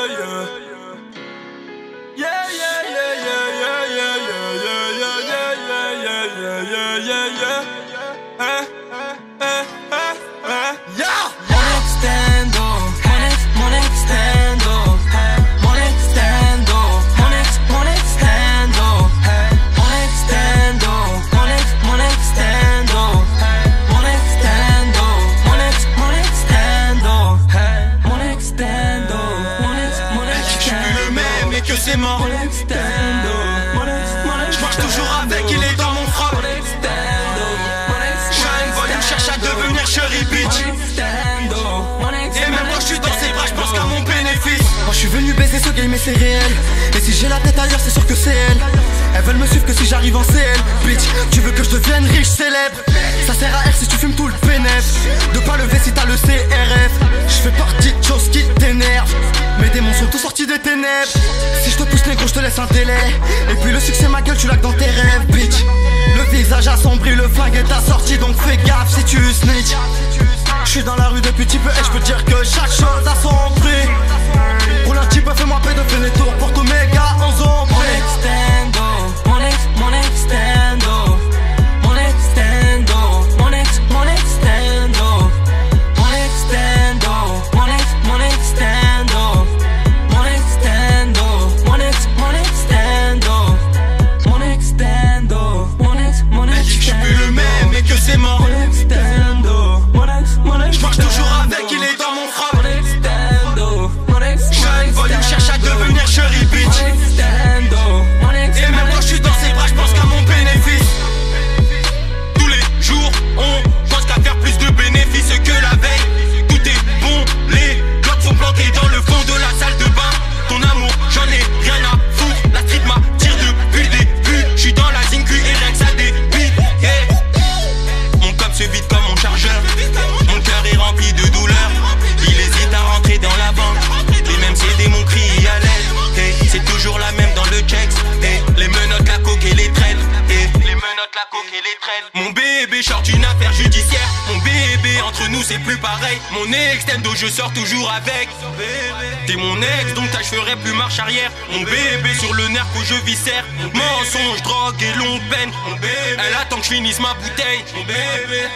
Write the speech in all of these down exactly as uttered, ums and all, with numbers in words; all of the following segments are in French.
Yeah, yeah, yeah, yeah, yeah, yeah, yeah, yeah, yeah, yeah, yeah, yeah, yeah, yeah. Eh, eh, eh, eh. Yeah. Mon extendo, mon ex, mon extendo, mon extendo, mon ex, mon extendo, mon extendo, mon ex, mon extendo, mon extendo, mon ex, mon extendo, mon extendo, mon ex, mon extendo. Je suis plus le même et que c'est mort. Mon extendo, mon ex, mon ex. Je marche toujours avec, il est dans mon froc. Mon extendo, mon ex. Shine Boy, il cherche à devenir Cherry Bitch. Et même quand je suis dans ses bras, je pense qu'à mon bénéfice. Moi je suis venu baiser ce game et c'est réel. Et si j'ai la tête ailleurs c'est sûr que c'est elle. Elles veulent me suivre que si j'arrive en C L. Bitch, tu veux que je devienne riche, célèbre. Ça sert à elle si tu fumes tout le bénéf. De pas lever si t'as le C R F. Je fais partie de choses qui t'énervent. Mes démons sont tous sortis des ténèbres. Si je te pousse négro je te laisse un délai. Et puis le succès ma gueule tu l'as que dans tes rêves, bitch. Le visage assombri, le flingue est assorti. Donc fais gaffe si tu snitch. Je suis dans la rue depuis petit peu et je peux dire que chaque chose a son prix. Roule un petit peu, fais-moi paix de faire les tours pour tous mes gars en zombie. Mon extendo, mon ex, mon extendo, mon extendo, mon ex, mon extendo, mon extendo, mon ex, mon extendo, mon extendo, mon ex, mon extendo, mon extendo, mon ex, mon Elle dit que je suis plus le même et que c'est mort. mon extendo, mon ex, mon ex. Je marche toujours avec, il est dans mon froc. Mon extendo, mon ex, Shine Boy, il cherche à devenir Cherry Bitch. Et même quand je suis dans ses bras, je pense qu'à mon bénéfice. Tous les jours, on pense qu'à faire plus de bénéfices que la veille. Tout est bon, les blocs sont plantés dans le fond de la salle de bain. Ton amour, j'en ai rien à foutre. La street m'attire depuis le début. Je suis dans la zinc et rien que ça débite. Yeah. Mon cop se vide comme mon chargeur. Mon cœur est rempli de douleur. Il hésite à rentrer dans la banque. Les mêmes C D, mon cri à l'aide. Hey, c'est toujours la même dans le checks. Hey, les menottes, la coke et les traînes. Hey, les menottes, la coke et les traînes. Mon bébé sort d'une affaire judiciaire. Mon bébé, entre nous c'est plus pareil. Mon extendo, je sors toujours avec. T'es mon ex, donc ta je ferai plus marche arrière. Mon bébé sur le nerf que je viscère. Mensonge, drogue et longue peine. Mon bébé, elle attend que je finisse ma bouteille. Mon bébé.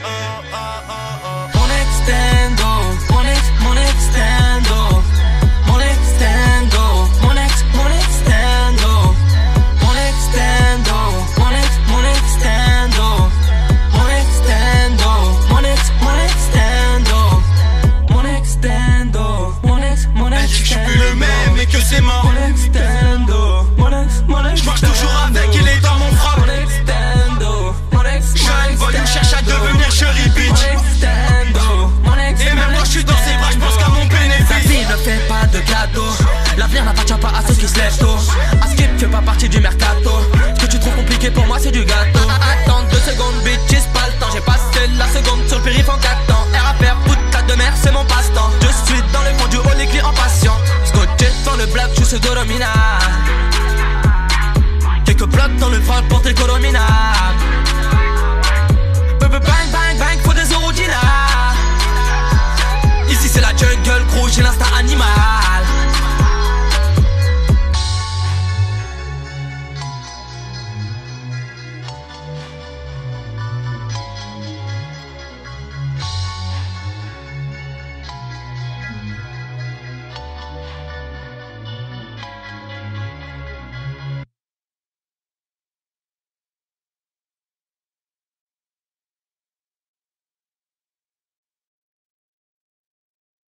Mon extendo, mon ex, mon extendo, mon extendo, mon ex, mon extendo, mon extendo, mon ex, mon extendo, mon extendo, mon ex, mon extendo, mon extendo, mon ex, mon Elle dit que je suis plus le extendo, même et que c'est mort. mon extendo, mon ex, mon ex. Je marche toujours avec, il est dans mon froc. Mon extendo, mon ex, Shine Boy, il cherche à devenir Cherry Bitch. Et même quand je suis dans ses bras, je pense qu'à mon La bénéfice. vie ne fait pas de cadeaux. L'avenir n'appartient pas à ceux qui se lèvent tôt. Askip fait pas partie du mercato. Ce que tu trouves compliqué pour moi c'est du gâteau. Attends deux secondes bitches, pas le temps. J'ai passé la seconde sur le périph' en quatre ans. R A P R, putain de mer, c'est mon passe-temps. Je suis dans le fond du haut, les clients patient. Scotché dans le bloc, je suis Dolomina. Quelques blocs dans le front pour tes colomina. Bang bang bang.